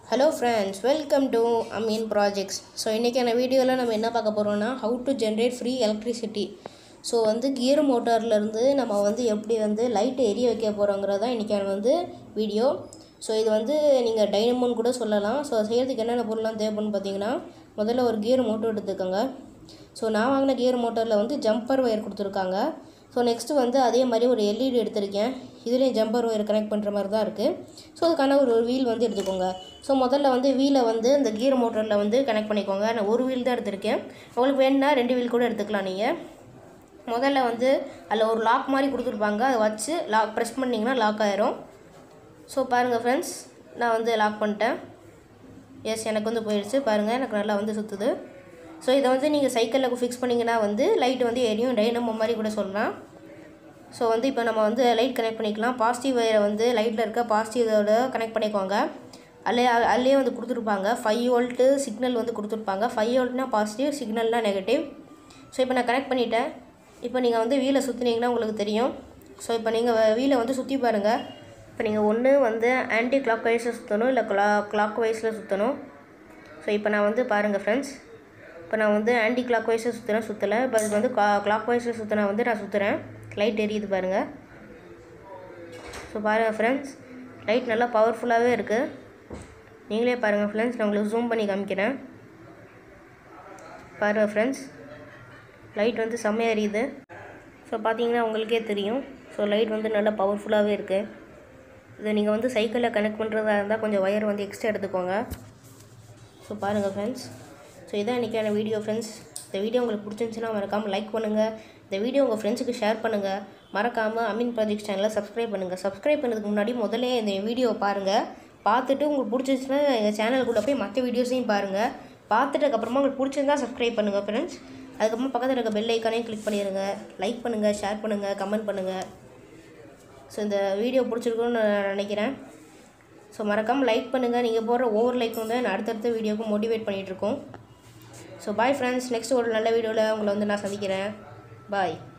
Hello friends, welcome to Amin Projects. So இன்றைக்கான வீடியோவில் நம்ம என்ன பார்க்க போகிறோம்னா how to generate free electricity. So gear மோட்டார்லேருந்து நம்ம எப்படி லைட் எரிய வைக்க போகிறோங்கிறதான் இன்றைக்கான வீடியோ. ஸோ இது நீங்கள் டைனமோன்னு கூட சொல்லலாம். ஸோ செய்கிறதுக்கு என்னென்ன பொருள்லாம் தேவைப்படுன்னு பார்த்தீங்கன்னா, முதல்ல ஒரு கியர் மோட்டர் எடுத்துக்கோங்க. ஸோ நான் வாங்கின கியர் மோட்டரில் ஜம்பர் ஒயர் கொடுத்துருக்காங்க. ஸோ நெக்ஸ்ட்டு அதே மாதிரி ஒரு எல்இடி எடுத்திருக்கேன். இதுலேயும் ஜம்பர் ஒயர் கனெக்ட் பண்ணுற மாதிரி தான் இருக்குது. ஸோ அதுக்கான ஒரு வீல் எடுத்துக்கோங்க. ஸோ முதல்ல வீலை இந்த கியர் மோட்டரில் கனெக்ட் பண்ணிக்கோங்க. நான் ஒரு வீல் தான் எடுத்திருக்கேன். உங்களுக்கு வேணுன்னா 2 வீல் கூட எடுத்துக்கலாம் நீங்கள். முதல்ல அதில் ஒரு லாக் மாதிரி கொடுத்துருப்பாங்க. அதை வச்சு ப்ரெஸ் பண்ணிங்கன்னா லாக் ஆயிரும். ஸோ பாருங்கள் ஃப்ரெண்ட்ஸ், நான் லாக் பண்ணிட்டேன். எஸ், எனக்கு போயிடுச்சு. பாருங்கள், எனக்கு நல்லா சுற்றுது. ஸோ இதை நீங்கள் சைக்கிளில் ஃபிக்ஸ் பண்ணிங்கன்னா லைட் எரியும். டைனமோ மாதிரி கூட சொல்லலாம். ஸோ இப்போ நம்ம லைட் கனெக்ட் பண்ணிக்கலாம். பாசிட்டிவ் வயரை லைட்டில் இருக்க பாசிட்டிவோட கனெக்ட் பண்ணிக்கோங்க. அதிலே கொடுத்துருப்பாங்க 5 வோல்ட்டு சிக்னல் கொடுத்துருப்பாங்க. 5 வோல்ட்னா பாசிட்டிவ், சிக்னல்னா நெகட்டிவ். ஸோ இப்போ நான் கனெக்ட் பண்ணிட்டேன். இப்போ நீங்கள் வீலை சுற்றினீங்கன்னா உங்களுக்கு தெரியும். ஸோ இப்போ நீங்கள் வீலை சுற்றி பாருங்கள். இப்போ நீங்கள் ஒன்று ஆன்டி கிளாக் வைஸில் சுற்றணும், இல்லை கிளாக் வைஸில் சுற்றணும். ஸோ இப்போ நான் பாருங்கள் ஃப்ரெண்ட்ஸ், இப்போ நான் ஆன்டி கிளாக் வைஸில் சுற்றலை. இப்போ அது கிளாக் வைஸில் சுற்றினா நான் சுற்றுறேன். லைட் எரியுது பாருங்கள். ஸோ பாருங்கள் ஃப்ரெண்ட்ஸ், லைட் நல்லா பவர்ஃபுல்லாகவே இருக்குது. நீங்களே பாருங்கள் ஃப்ரெண்ட்ஸ், நான் உங்களுக்கு ஜூம் பண்ணி காமிக்கிறேன். பாருங்கள் ஃப்ரெண்ட்ஸ், லைட் செம்மையாக எரியுது. ஸோ பார்த்தீங்கன்னா உங்களுக்கே தெரியும். ஸோ லைட் நல்லா பவர்ஃபுல்லாகவே இருக்குது. இதை நீங்கள் சைக்கிளில் கனெக்ட் பண்ணுறதா இருந்தால் கொஞ்சம் ஒயர் எக்ஸ்ட்ரா எடுத்துக்கோங்க. ஸோ பாருங்கள் ஃப்ரெண்ட்ஸ், ஸோ இதான் இன்றைக்கான வீடியோ ஃப்ரெண்ட்ஸ். இந்த வீடியோ உங்களுக்கு பிடிச்சிருந்துச்சுன்னா மறக்காமல் லைக் பண்ணுங்கள். இந்த வீடியோ உங்கள் ஃப்ரெண்ட்ஸுக்கு ஷேர் பண்ணுங்கள். மறக்காமல் அமீன் ப்ராஜெக்ட் சேனலை சப்ஸ்கிரைப் பண்ணுங்கள். சப்ஸ்கிரைப் பண்ணுறதுக்கு முன்னாடி முதல்ல இந்த வீடியோவை பாருங்கள். பார்த்துட்டு உங்களுக்கு பிடிச்சிருச்சுன்னா எங்கள் சேனலுக்குள்ளே போய் மற்ற வீடியோஸையும் பாருங்கள். பார்த்துட்டுக்கப்புறமா உங்களுக்கு பிடிச்சிருந்தா சப்ஸ்கிரைப் பண்ணுங்கள் ஃப்ரெண்ட்ஸ். அதுக்கப்புறமா பக்கத்தில் இருக்க பெல் ஐக்கானையும் கிளிக் பண்ணிடுங்க. லைக் பண்ணுங்கள், ஷேர் பண்ணுங்கள், கமெண்ட் பண்ணுங்கள். ஸோ இந்த வீடியோ பிடிச்சிருக்குன்னு நான் நினைக்கிறேன். ஸோ மறக்காமல் லைக் பண்ணுங்கள். நீங்கள் போடுற ஒவ்வொரு லைக்கும் நான் அடுத்தடுத்த வீடியோவுக்கு மோட்டிவேட் பண்ணிகிட்ருக்கோம். ஸோ பாய் ஃப்ரெண்ட்ஸ், நெக்ஸ்ட் ஒரு நல்ல வீடியோவில் உங்களை நான் சந்திக்கிறேன். பாய்.